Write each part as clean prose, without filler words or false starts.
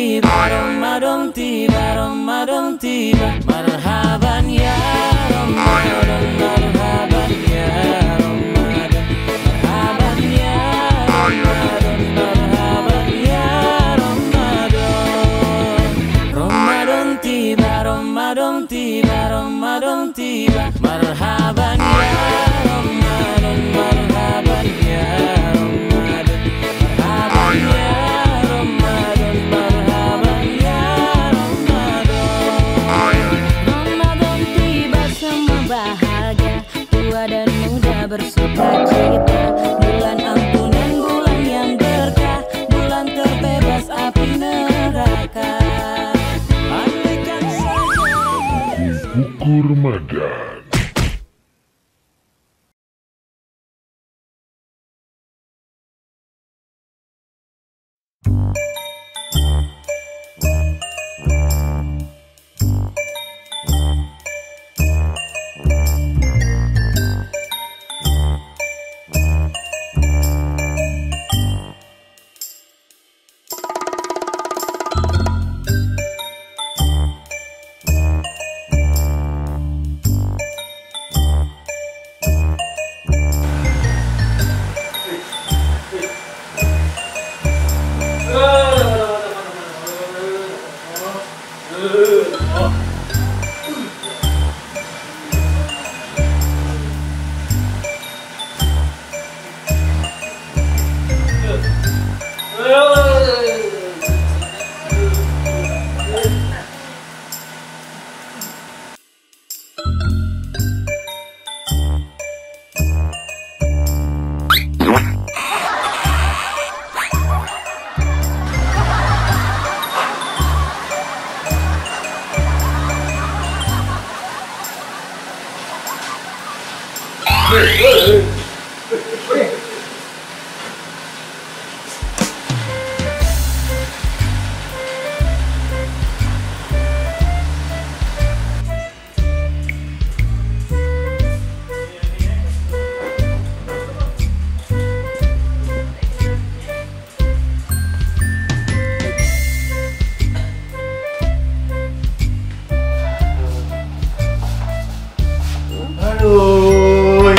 tiba, Ramadan tiba, Ramadan tiba. Marhaban ya Ramadan, marhaban ya Ramadan, marhaban ya Ramadan, marhaban ya Ramadan. Ramadan tiba, Ramadan tiba, Ramadan tiba. Marhaban ya Ramadan, marhaban ya Ramadan, marhaban ya Ramadan, marhaban ya Ramadan. Ramadan tiba semua bahagia, tua dan muda bersuka cita. Bulan ampunan, bulan yang berkah, bulan terbebas api neraka. Andaikan saja Buku Ramadan. Aduh,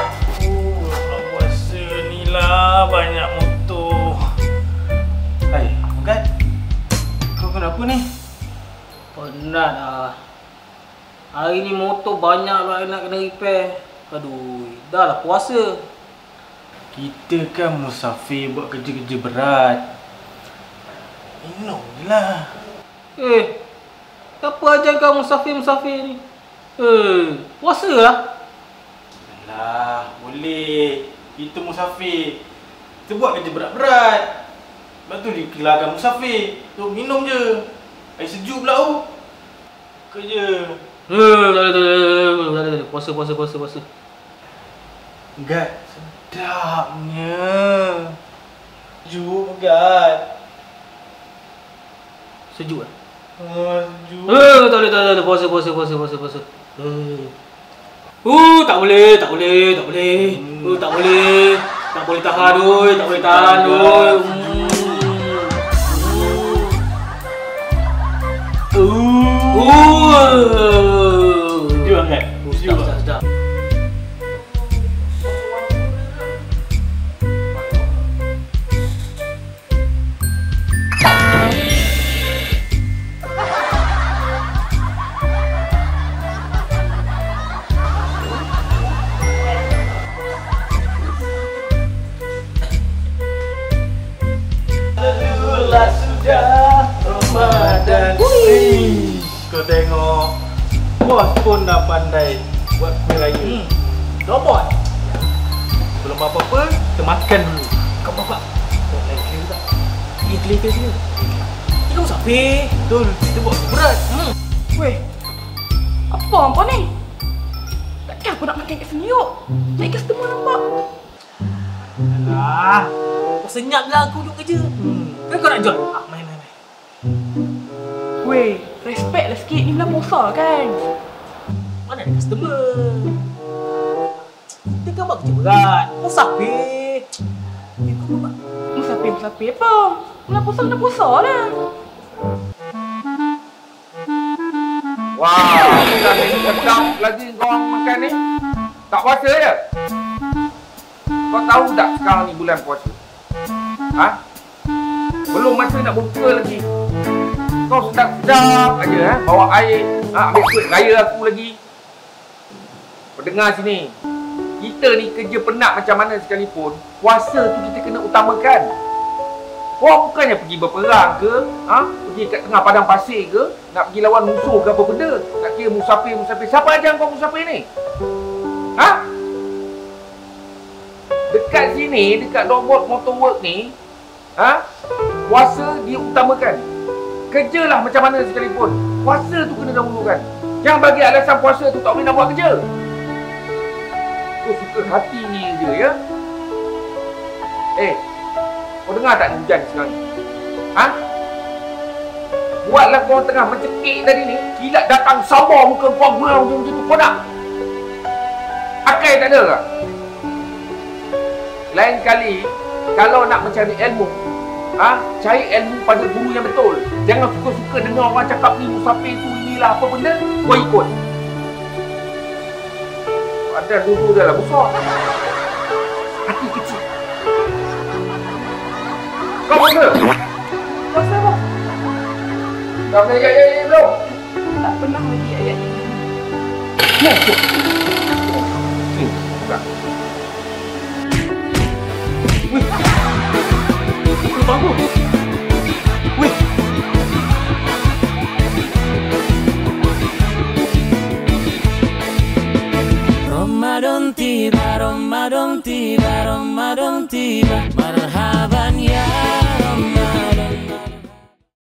puasa ni lah banyak motor. Hai, Megat, kau kenapa ni? Penat lah. Hari ni motor banyak lah nak kena repair. Aduh, dah lah puasa. Kita kan musafir buat kerja-kerja berat. Minum je lah. Apa ajar kau musafir-musafir ni? Puasa lah. Alah, boleh. Kita musafir. Kita buat kerja berat-berat. Lepas tu dikelarkan musafir. Tu minum je. Air sejuk pula tu. Kerja. Tak ada. Puasa. Megat, sedapnya. Sejuk, Megat. Sejuk lah. Sejuk. Tak boleh. Puasa. Tak boleh. Tak boleh tahan, tak boleh tahan. Sejuk kan? Sejuk. Sedap. Sudah Ramadan. Kau tengok, bos pun dah pandai buat kuih raya. Robot. Belum apa-apa, kita makan dulu. Kau bapak, kau lain clear tak? Pergi clear ke sini? Kita musafir. Betul, kita buat berat. Weh, apa hampa ni? Takkan aku nak makan kat sini yuk? Naik customer nampak. Alah. Kau senyap lah aku duduk kerja. Kan kau nak jual? Main. Weh, respect lah sikit. Ni bulan puasa kan? Mana ada customer? Kita kan buat kerja berat. Musafir. Kau buat. Musafir apa? Bulan puasa lah. Sedap lagi kau orang makan ni. Tak puasa je? Kau tahu tak sekarang ni bulan puasa? Ha? Belum masa nak buka lagi. Kau sedap-sedap aja bawa air, ambil kuih raya aku lagi. Kau dengar sini. Kita ni kerja penat macam mana sekalipun, puasa tu kita kena utamakan. Kau bukannya pergi berperang ke, pergi kat tengah padang pasir ke, nak pergi lawan musuh ke apa benda, nak kira musafir. Siapa ajar kau musafir ni? Ha? Dekat sini, dekat robot motorwork ni, puasa diutamakan. Kerjalah macam mana sekalipun, puasa tu kena dahulukan. Jangan bagi alasan puasa tu tak boleh nak buat kerja. Kau suka hati je ya. Kau dengar tak hujan sekarang ni? Buatlah kau tengah mencekik tadi ni, kilat datang sabar muka kau macam tu. Kau nak? Akal tak ada ke? Lain kali kalau nak mencari ilmu, cari ilmu pada guru yang betul. Jangan suka-suka dengar orang cakap ni musafir tu inilah apa benda, kau ikut. Ada dulu dah lah besar, hati kecil. Kau puasa? Puasa bang. Dah boleh ayat-ayat belum? Tak pernah lagi ayat ni. Buka. Wih. Itu bagus. Wih. Ramadan tiba, Ramadan tiba, Ramadan tiba.